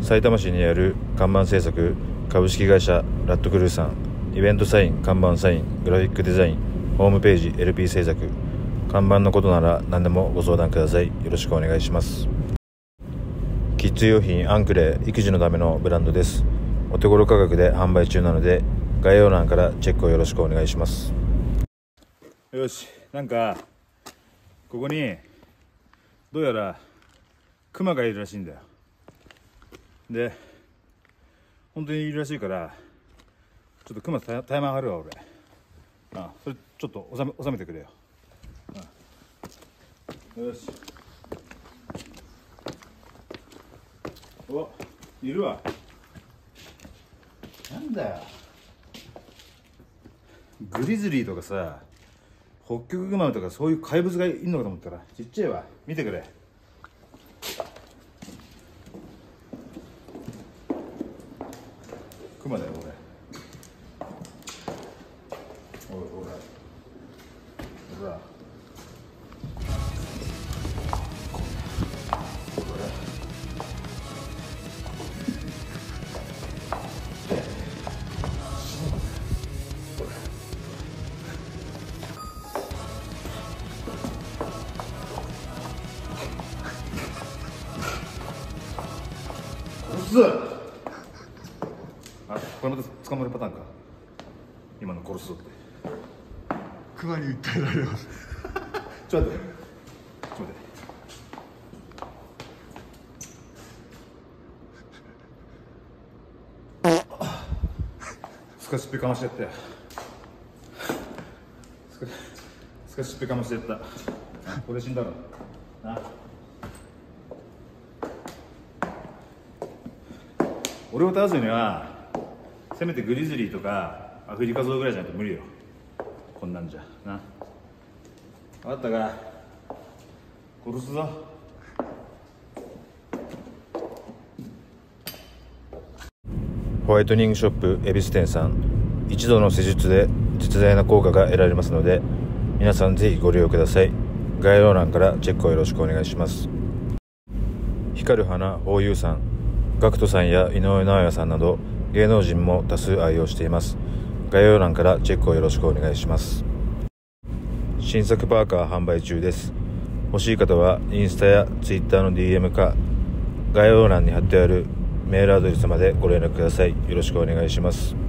さいたま市にある看板制作株式会社ラットクルーさん、イベントサイン、看板サイン、グラフィックデザイン、ホームページ、LP 制作、看板のことなら何でもご相談ください。よろしくお願いします。キッズ用品アンクレ、育児のためのブランドです。お手頃価格で販売中なので、概要欄からチェックをよろしくお願いします。 よし、なんかここにどうやらクマがいるらしいんだよ。で本当にいるらしいから、ちょっとクマタイマー張るわ俺。それちょっと収めてくれよ。よし、お、いるわ。なんだよ、グリズリーとかさ、ホッキョクグマとかそういう怪物がいるのかと思ったらちっちゃいわ。見てくれ。クマだよこれ。おいほらほらこれまた捕まるパターンか。今の殺すぞって。 クマに訴えられます。 ちょっと待って、スカシッペかましてやったよ。スカシッペかましてやった。これ死んだろな。俺を倒すにはせめてグリズリーとかアフリカゾウぐらいじゃないと無理よ。こんなんじゃな。分かったか、殺すぞ。 ホワイトニングショップ恵比寿店さん、一度の施術で絶大な効果が得られますので、皆さんぜひご利用ください。概要欄からチェックをよろしくお願いします。光る花ホーユーさん、GACKTさんや井上尚弥さんなど芸能人も多数愛用しています。概要欄からチェックをよろしくお願いします。新作パーカー販売中です。欲しい方はインスタやツイッターの DM か概要欄に貼ってあるメールアドレスまでご連絡ください。よろしくお願いします。